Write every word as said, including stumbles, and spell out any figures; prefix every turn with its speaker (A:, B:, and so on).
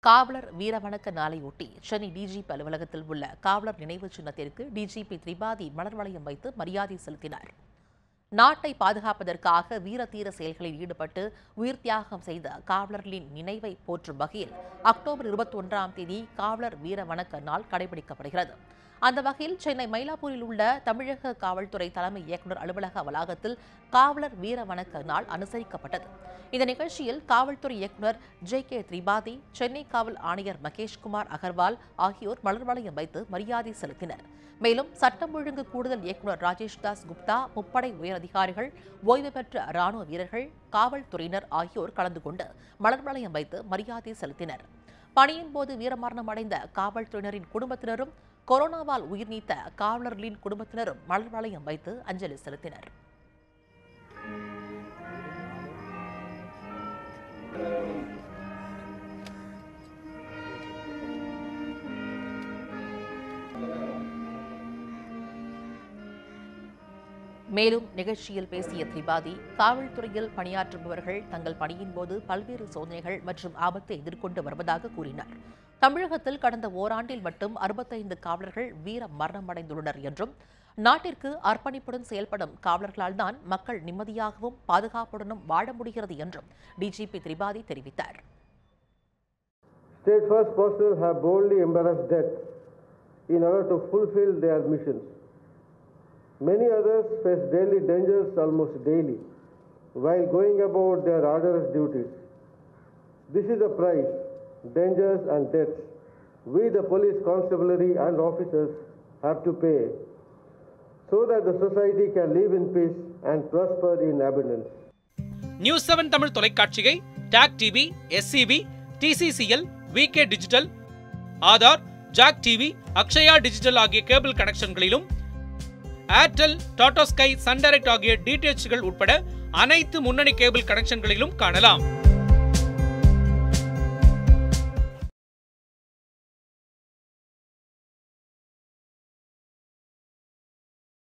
A: காவலர் வீரவணக்க நாளையொட்டி சென்னை டிஜிபி அலுவலகத்தில் உள்ள காவலர் நினைவு சின்னத்திற்கு டிஜிபி திரிபாதி மலர் வளையம் வைத்து மரியாதை செலுத்தினார். நாட்டை பாதுகாப்பதற்காக வீரதீர செயல்களில் ஈடுபட்டு உயிர் தியாகம் செய்த காவலர்களின் நினைவை போற்றும் வகையில் அக்டோபர் இருபத்தி ஒன்றாம் தேதி காவலர் வீர வணக்க நாள் கடைபிடிக்கப்படுகிறது. அந்த வகையில் சென்னை மயிலாப்பூரில் உள்ள தமிழக காவல்துறை தலைமை இயக்குநர் அலுவலக வளாகத்தில் காவலர் வீர வணக்க நாள் அனுசரிக்கப்பட்டது. இந்த நிகழ்ச்சியில் காவல்துறை இயக்குநர் ஜே கே திரிபாதி, சென்னை காவல் ஆணையர் மகேஷ்குமார் அகர்வால் ஆகியோர் மலர் வளையம் வைத்து மரியாதை செலுத்தினர். மேலும் சட்டம் ஒழுங்கு கூடுதல் இயக்குநர் ராஜேஷ் தாஸ் குப்தா, முப்படை உயரதிகாரிகள், ஓய்வு பெற்ற ராணுவ வீரர்கள், காவல்துறையினர் ஆகியோர் கலந்து கொண்டு மலர் வளையம் வைத்து மரியாதை செலுத்தினர். பணியின் போது வீரமரணம் அடைந்த காவல்துறையினரின் குடும்பத்தினரும், கொரோனாவால் உயிர் நீத்த காவலர்களின் குடும்பத்தினரும் மலர் வளையம் வைத்து அஞ்சலி செலுத்தினர். மேலும் நிகழ்ச்சியில் பேசிய திரிபாதி, காவல்துறையில் பணியாற்றுபவர்கள் தங்கள் பணியின் போது பல்வேறு சோதனைகள் மற்றும் ஆபத்தை எதிர்கொண்டு வருவதாக கூறினார். தமிழகத்தில் கடந்த ஓராண்டில் மட்டும் அறுபத்தைந்து காவலர்கள் வீர மரணமடைந்துள்ளனர் என்றும், நாட்டிற்கு அர்ப்பணிப்புடன் செயல்படும் காவலர்களால் தான் மக்கள் நிம்மதியாகவும் பாதுகாப்புடனும் வாழ முடிகிறது என்றும் டிஜிபி திரிபாதி தெரிவித்தார்.
B: State First personnel have boldly embraced death in order to fulfill their missions. Many others face daily dangers almost daily while going about their arduous duties. This is the price, dangers and deaths we, the police constabulary and officers, have to pay so that the society can live in peace and prosper in abundance.
C: News seven Tamil தொலைக்காட்சியை TAC TV, S C P, T C C L, V K digital, Aadhaar, Jack TV, Akshaya digital ஆகிய cable கனெக்ஷன்களிலும், Airtel, Tata Sky, Sun Direct ஆகிய டிடிஎச்கள் உட்பட அனைத்து முன்னணி cable கனெக்ஷன்களிலும் காணலாம்.